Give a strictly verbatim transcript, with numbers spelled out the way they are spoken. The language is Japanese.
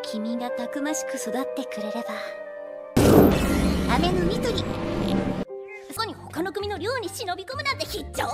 君がたくましく育ってくれれば。雨の緑そこに他の組の寮に忍び込むなんて非常